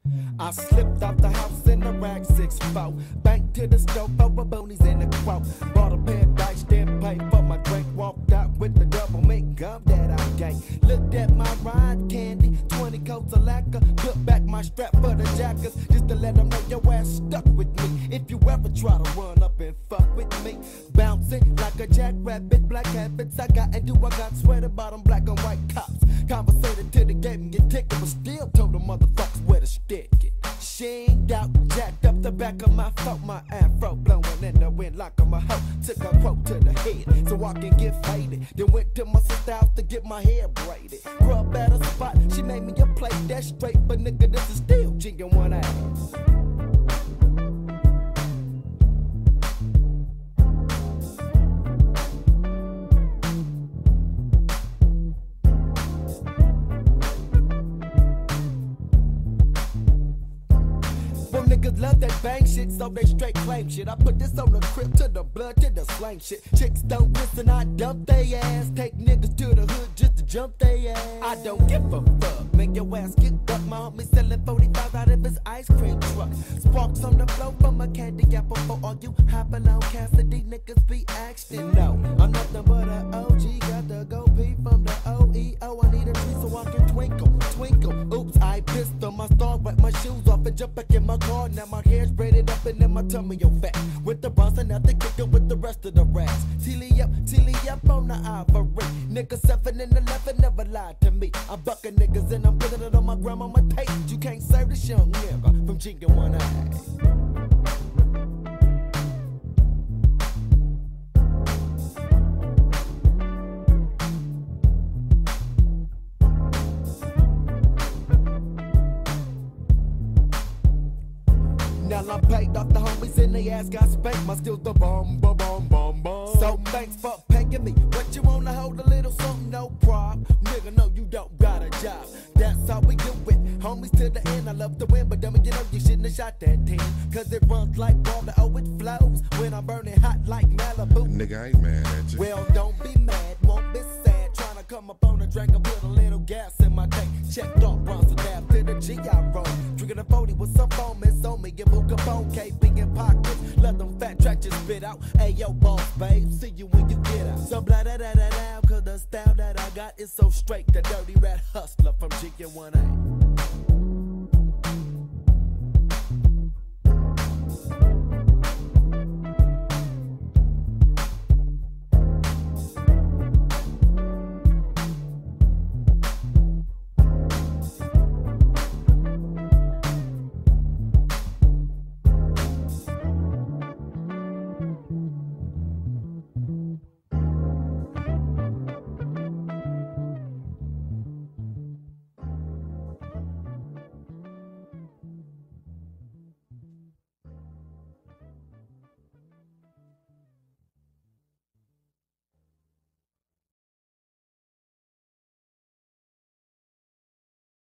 I slipped out the house in a rag 6'4", banked to the stove over boonies in the quote. Bought a pair of dice, then paid for my drink. Walked out with the double mint gum that I gained. Looked at my ride candy, 20 coats of lacquer. Put back my strap for the jackers, just to let them know your ass stuck with me. If you ever try to run up and fuck with me, bouncing like a jackrabbit, black habits I got and do I got sweater bottom black and white cops. Conversated till the game get ticket, but still told the motherfuckers where to stick it. She ain't out, jacked up the back of my throat, my afro blowing in the wind like I'm a hoe. Took a quote to the head so I can get faded. Then went to my sister house to get my hair braided. Grub at a spot, she made me a plate that's straight, but nigga, this is still jigging one ass. Niggas love that bang shit, so they straight claim shit. I put this on the crib to the blood to the slang shit. Chicks don't listen, I dump they ass. Take niggas to the hood just to jump they ass. I don't give a fuck, make your ass get buck. My homie selling 45 out of his ice cream truck. Sparks on the floor from a candy apple for all you hop along Cassidy niggas be asking. No, I'm nothing but a OG, got the go P from the OEO. I need a tree so I can twinkle, twinkle. Oops, I pissed on my star, wipe my shoes off and jump back in my car. Now my hair's braided up and then my tummy on fat. With the bronze and nothing kicking with the rest of the rats. Tilly up on the ivory. Nigga 7 and 11 never lied to me. I'm bucking niggas and I'm putting it on my grandma tape. You can't serve this young nigga from chinking one eye. Now I'm paid off the homies and they ass got spanked. My skills the bomb. So thanks for paying me. But you wanna hold a little something, no prob. Nigga, no, you don't got a job. That's how we do it. Homies to the end, I love to win. But dummy, you know you shouldn't have shot that team. Cause it runs like water, oh it flows. When I'm burning hot like Malibu. Nigga, I ain't mad at you. Well, don't be mad, won't be sad. Tryna come up on a drink and put a little gas in my tank. Checked off Bronson Ave to the G I roll. Drinking a 40 with some foam, it's on me. Get Buka Bone, KB in pockets. Let them fat tracks just spit out. Hey yo, boss, babe, see you when you get out. So blah da da da da, cause the style that I got is so straight. The dirty rat hustler from Chicken 1A.